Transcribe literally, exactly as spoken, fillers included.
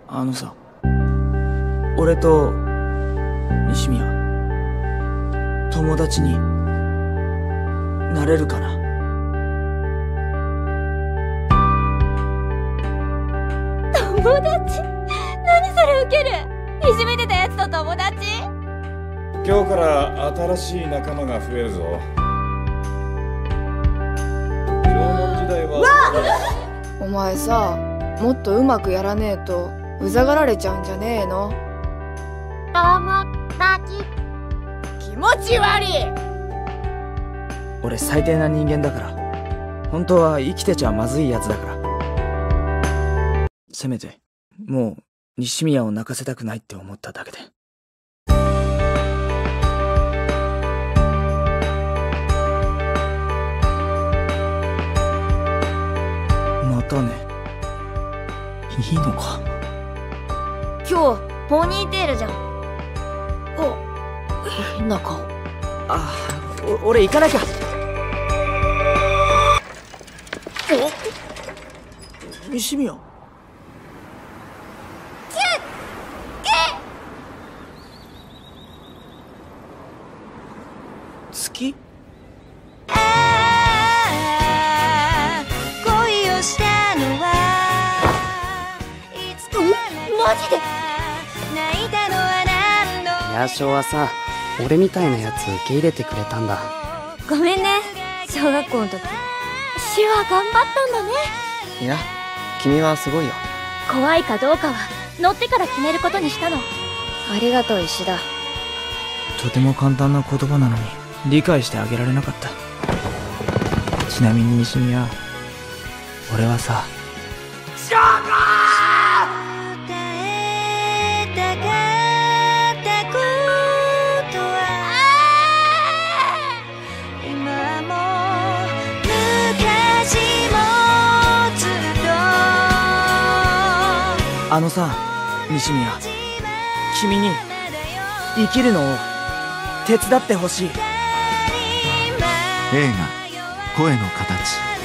あのさ、俺と西宮友達になれるかな。 友達？何それウケる。いじめてたやつと友達？ 今日から新しい仲間が増えるぞ。縄文時代はお前さ、もっとうまくやらねえとうざがられちゃうんじゃねえの？ 友達。気持ち悪い。 俺最低な人間だから、本当は生きてちゃまずいやつだから。せめてもう西宮を泣かせたくないって思っただけで。またね。いいのか。 今日ポニーテールじゃん。お、変な顔。 ああ、お俺行かなきゃ。お、西宮。好き？ ああ、恋をしたのはいつからマジで泣いたのは何度。 ヤーショーはさ、俺みたいなやつ受け入れてくれたんだ。 ごめんね、小学校の時手話頑張ったんだね。 いや、君はすごいよ。 怖いかどうかは乗ってから決めることにしたの。 ありがとう石田。 とても簡単な言葉なのに理解してあげられなかった。ちなみに西宮、俺はさ、翔子！あのさ、西宮、君に生きるのを手伝ってほしい。 映画「声の形」。